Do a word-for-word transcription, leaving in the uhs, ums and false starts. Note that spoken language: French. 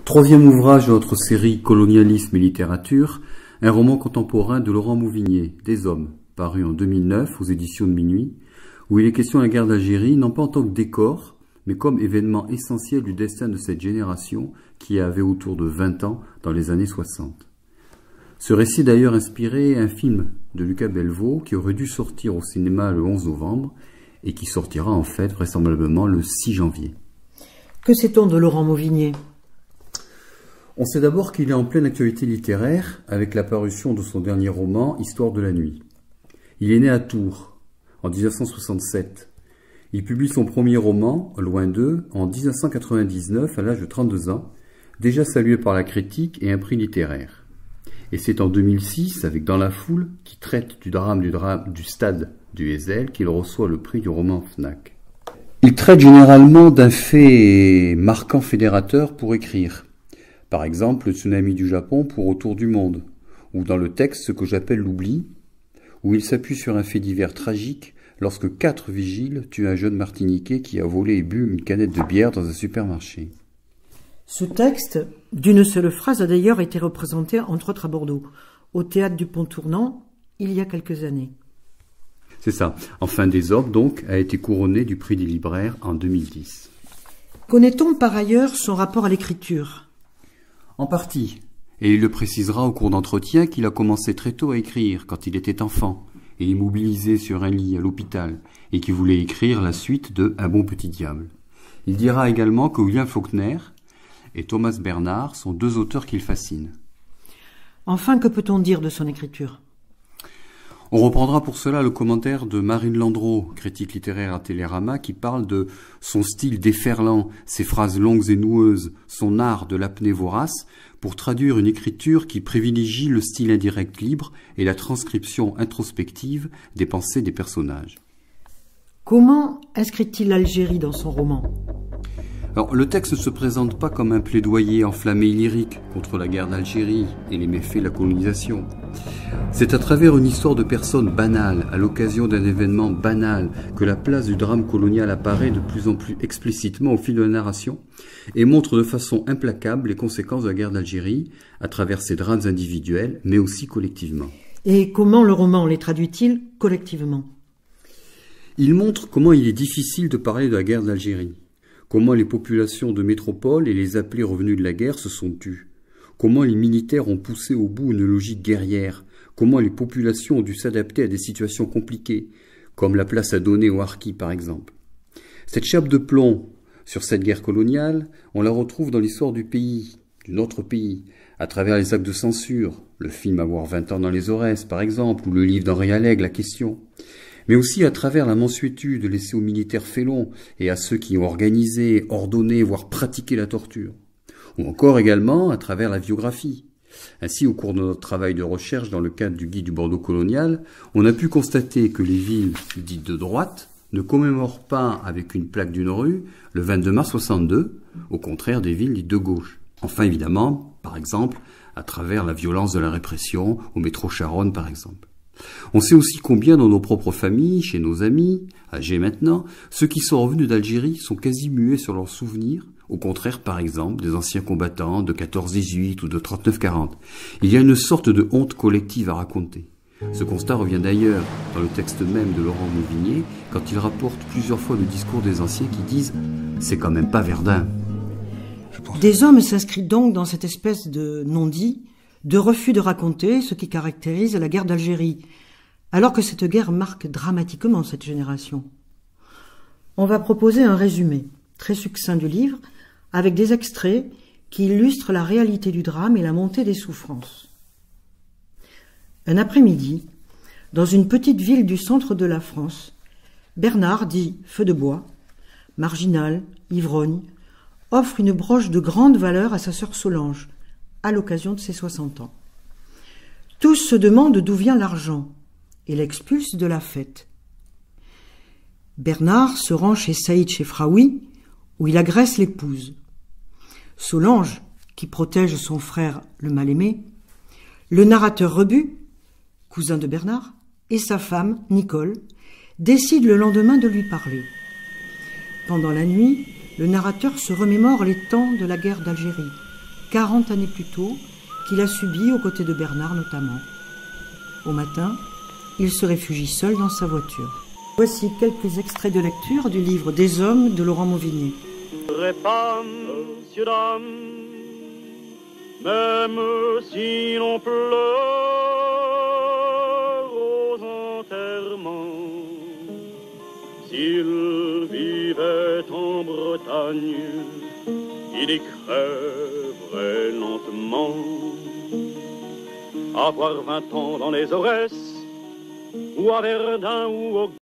Troisième ouvrage de notre série Colonialisme et littérature, un roman contemporain de Laurent Mouvigné, Des hommes, paru en deux mille neuf aux éditions de Minuit, où il est question de la guerre d'Algérie, non pas en tant que décor, mais comme événement essentiel du destin de cette génération qui avait autour de vingt ans dans les années soixante. Ce récit est d'ailleurs inspiré un film de Lucas Belvaux qui aurait dû sortir au cinéma le onze novembre et qui sortira en fait vraisemblablement le six janvier. Que sait-on de Laurent Mouvigné ? On sait d'abord qu'il est en pleine actualité littéraire avec la parution de son dernier roman, Histoire de la nuit. Il est né à Tours, en mille neuf cent soixante-sept. Il publie son premier roman, Loin d'eux, en mille neuf cent quatre-vingt-dix-neuf à l'âge de trente-deux ans, déjà salué par la critique et un prix littéraire. Et c'est en deux mille six, avec Dans la foule, qui traite du drame du, drame, du stade du Heysel, qu'il reçoit le prix du roman Fnac. Il traite généralement d'un fait marquant fédérateur pour écrire. Par exemple, le tsunami du Japon pour Autour du monde, ou dans le texte ce que j'appelle l'oubli, où il s'appuie sur un fait divers tragique lorsque quatre vigiles tuent un jeune Martiniquais qui a volé et bu une canette de bière dans un supermarché. Ce texte, d'une seule phrase, a d'ailleurs été représenté, entre autres à Bordeaux, au théâtre du Pont-Tournant, il y a quelques années. C'est ça. Enfin, Des hommes, donc, a été couronné du prix des libraires en deux mille dix. Connaît-on par ailleurs son rapport à l'écriture ? En partie, et il le précisera au cours d'entretien qu'il a commencé très tôt à écrire quand il était enfant, et immobilisé sur un lit à l'hôpital, et qu'il voulait écrire la suite de Un bon petit diable. Il dira également que William Faulkner et Thomas Bernhard sont deux auteurs qu'il fascine. Enfin, que peut-on dire de son écriture ? On reprendra pour cela le commentaire de Marine Landreau, critique littéraire à Télérama, qui parle de son style déferlant, ses phrases longues et noueuses, son art de l'apnée vorace, pour traduire une écriture qui privilégie le style indirect libre et la transcription introspective des pensées des personnages. Comment inscrit-il l'Algérie dans son roman ? Alors, le texte ne se présente pas comme un plaidoyer enflammé et lyrique contre la guerre d'Algérie et les méfaits de la colonisation. C'est à travers une histoire de personnes banales, à l'occasion d'un événement banal, que la place du drame colonial apparaît de plus en plus explicitement au fil de la narration et montre de façon implacable les conséquences de la guerre d'Algérie à travers ses drames individuels, mais aussi collectivement. Et comment le roman les traduit-il collectivement ? Il montre comment il est difficile de parler de la guerre d'Algérie. Comment les populations de métropole et les appelés revenus de la guerre se sont tus. Comment les militaires ont poussé au bout une logique guerrière. Comment les populations ont dû s'adapter à des situations compliquées, comme la place à donner aux harkis par exemple. Cette chape de plomb sur cette guerre coloniale, on la retrouve dans l'histoire du pays, de notre pays, à travers les actes de censure, le film Avoir vingt ans dans les Aurès par exemple, ou le livre d'Henri Allègre, La question. Mais aussi à travers la mansuétude laissée aux militaires félons et à ceux qui ont organisé, ordonné, voire pratiqué la torture. Ou encore également à travers la biographie. Ainsi, au cours de notre travail de recherche dans le cadre du guide du Bordeaux colonial, on a pu constater que les villes dites de droite ne commémorent pas avec une plaque d'une rue le vingt-deux mars soixante-deux, au contraire des villes dites de gauche. Enfin, évidemment, par exemple, à travers la violence de la répression, au métro Charonne par exemple. On sait aussi combien dans nos propres familles, chez nos amis, âgés maintenant, ceux qui sont revenus d'Algérie sont quasi muets sur leurs souvenirs, au contraire par exemple des anciens combattants de quatorze dix-huit ou de trente-neuf quarante. Il y a une sorte de honte collective à raconter. Ce constat revient d'ailleurs dans le texte même de Laurent Mouvigné, quand il rapporte plusieurs fois le discours des anciens qui disent « c'est quand même pas Verdun ». Des hommes s'inscrit donc dans cette espèce de non-dit, de refus de raconter ce qui caractérise la guerre d'Algérie, alors que cette guerre marque dramatiquement cette génération. On va proposer un résumé très succinct du livre, avec des extraits qui illustrent la réalité du drame et la montée des souffrances. Un après-midi, dans une petite ville du centre de la France, Bernard, dit Feu de bois, marginal, ivrogne, offre une broche de grande valeur à sa sœur Solange, à l'occasion de ses soixante ans. Tous se demandent d'où vient l'argent et l'expulsent de la fête. Bernard se rend chez Saïd Chefraoui, où il agresse l'épouse. Solange, qui protège son frère le mal-aimé, le narrateur Rebut, cousin de Bernard, et sa femme, Nicole, décident le lendemain de lui parler. Pendant la nuit, le narrateur se remémore les temps de la guerre d'Algérie. quarante années plus tôt, qu'il a subi aux côtés de Bernard notamment. Au matin, il se réfugie seul dans sa voiture. Voici quelques extraits de lecture du livre Des hommes de Laurent Mauvinet. Messieurs, dames, même si l'on pleure aux enterrements, s'il vivait en Bretagne, il y crèverait lentement. Avoir vingt ans dans les Aurès, ou à Verdun ou au